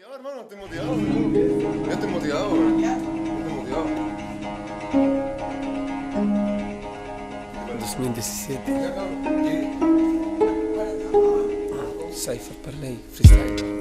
motivado, hermano, estoy motivado. Yo estoy motivado, bro. Estoy motivado. 2017. Cypher Parley, freestyle.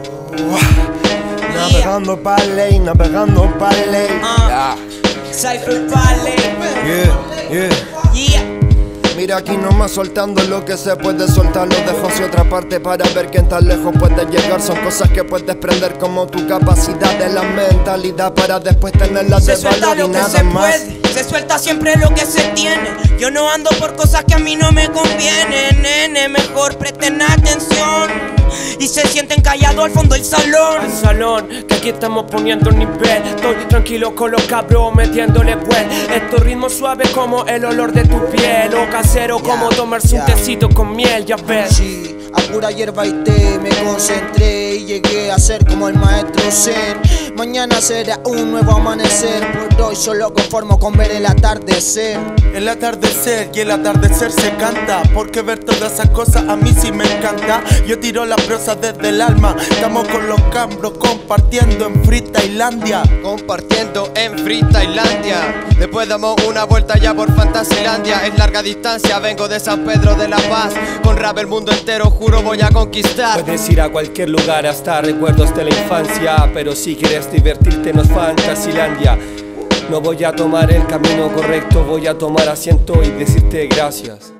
Navegando Parley, navegando Parley. Cypher Parley. Yeah. Mira aquí nomás soltando lo que se puede soltar. Lo dejo hacia otra parte para ver quién tan lejos puede llegar. Son cosas que puedes prender como tu capacidad de la mentalidad para después tenerla de valor y nada más. Se suelta siempre lo que se tiene. Yo no ando por cosas que a mí no me convienen, nene. Mejor presten atención y se sienten callados al fondo del salón. Al salón, que aquí estamos poniendo nivel. Estoy tranquilo con los cabros metiéndole buen. Estos ritmos suaves como el olor de tu piel, o casero como tomarse un tecito con miel, ya ves. Sí, a pura hierba y té me concentré y llegué a ser como el maestro Zen. Mañana será un nuevo amanecer, por hoy solo conformo con ver el atardecer. El atardecer y el atardecer se canta, porque ver todas esas cosas a mí sí me encanta. Yo tiro la prosa desde el alma, estamos con los cambros compartiendo en Free Tailandia. Compartiendo en Free Tailandia. Después damos una vuelta ya por Fantasilandia. Es larga distancia, vengo de San Pedro de la Paz. Con rap el mundo entero juro voy a conquistar. Puedes ir a cualquier lugar hasta recuerdos de la infancia, pero si quieres divertirte no es Fantasilandia. No voy a tomar el camino correcto, voy a tomar asiento y decirte gracias.